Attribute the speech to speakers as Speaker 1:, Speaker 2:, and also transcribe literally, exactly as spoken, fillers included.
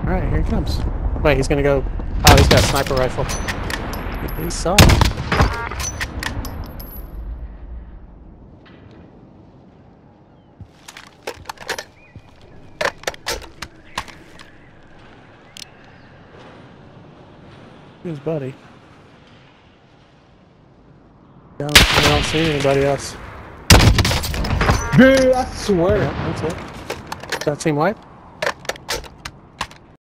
Speaker 1: Alright, here he comes. Wait, he's gonna go... Oh, he's got a sniper rifle. He saw him. His buddy. I don't, I don't see anybody else.
Speaker 2: Dude, I swear.
Speaker 1: Yeah, that's it. Is that team wipe?